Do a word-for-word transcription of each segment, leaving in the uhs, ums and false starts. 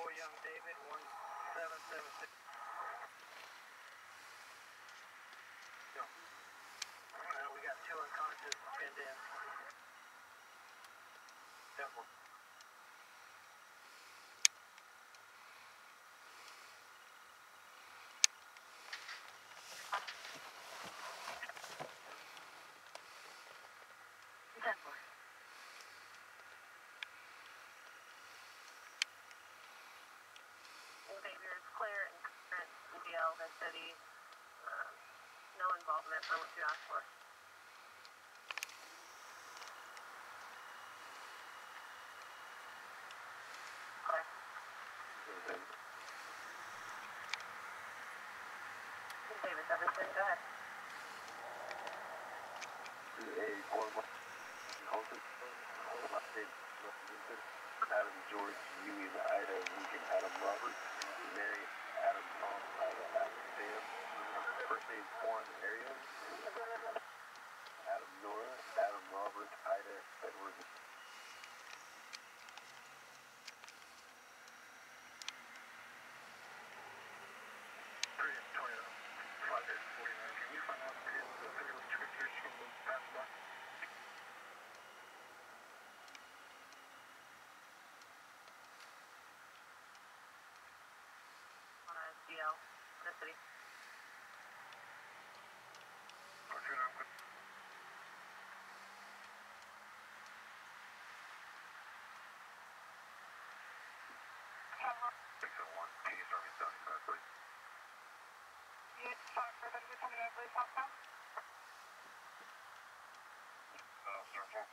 four, Young David, one seven seven six. Go. Uh, we got two unconscious pinned in. Temple. Temple. Behavior is clear and current E B L that city. Uh, no involvement from what you asked for. Okay. David, everything go ahead. Adam George, Huey, Ida, Lincoln, Adam Robert, Mary, Adam Tom, Ida, Adam Sam, first name Juan Ariel, Adam Nora, Adam Robert, Ida, Edward. Prius Toyota, five forty-nine. Can you find out if it is the federal scriptures from the past month? D L, the city. What's your name? six oh one, can you start me seventy-five, please? Yes, five for seventy-five, please, southbound. Uh, circle.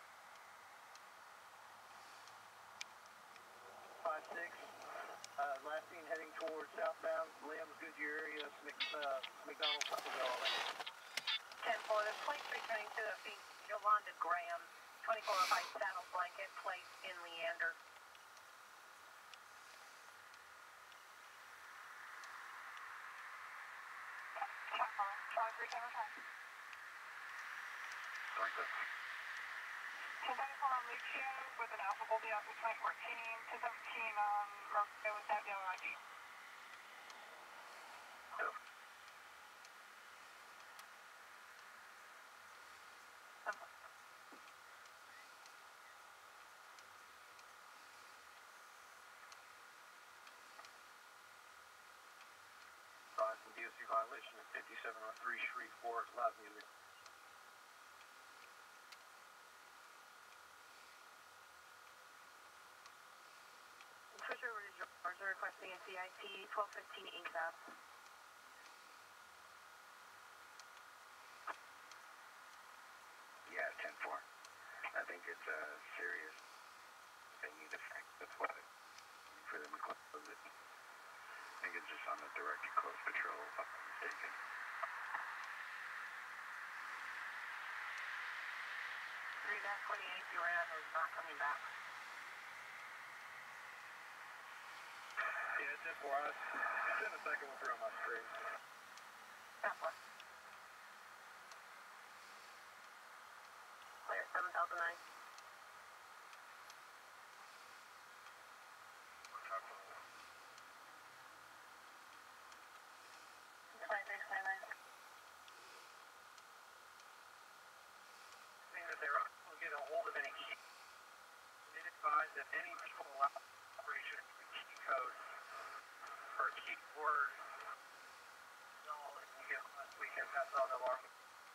five six. Uh, last seen heading towards southbound, Liam's Goodyear area, Mc, uh, McDonald's, Taco Bell. ten four, the plate returning to the feet, Yolanda Graham, twenty-four oh five saddle blanket, plate in Leander. five three seven five. Sorry, that's ten thirty-four on Lucio with an Alpha Goldie out to twenty fourteen, ten seventeen on Mercury with that yellow I D. five from D O C violation at fifty-seven oh three Shreveport, loud music. Switch over to George, requesting a C I T twelve fifteen A S A P. Yeah, ten four. I think it's a uh, serious. They need a fact. That's why for them to close it. I think it's just on the directed close patrol, if I'm not mistaken. three twenty-eight, you ran is not coming back. Yeah, ten four. I sent a second one through on my screen. ten four. Clear, seven Delta nine. twenty-six twenty-nine. Seeing that they're unable to get a hold of any key. They advise that any patrol operation key code or key word. No, we can, we can pass on the alarm.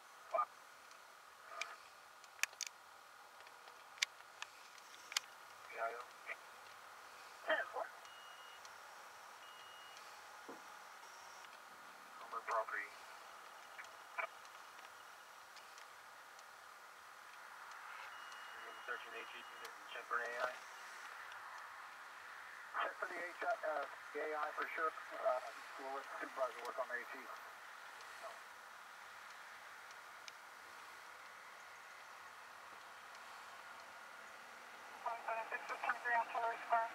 Yeah, ten four. Homer property. Searching H E unit and check for A I. Check for the H I, uh, the A I for sure. Uh, we'll let the supervisor work on the AT. one seven six with twenty-three on Solar Square.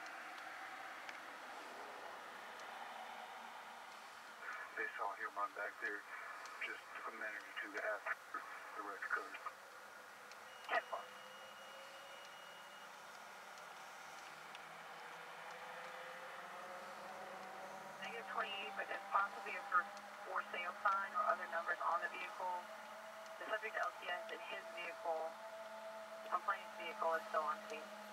They saw him run back there just a minute or two after the rest code. ten four. be a for, for sale sign or other numbers on the vehicle. The subject L C S and his vehicle, the complainant's vehicle, is still on scene.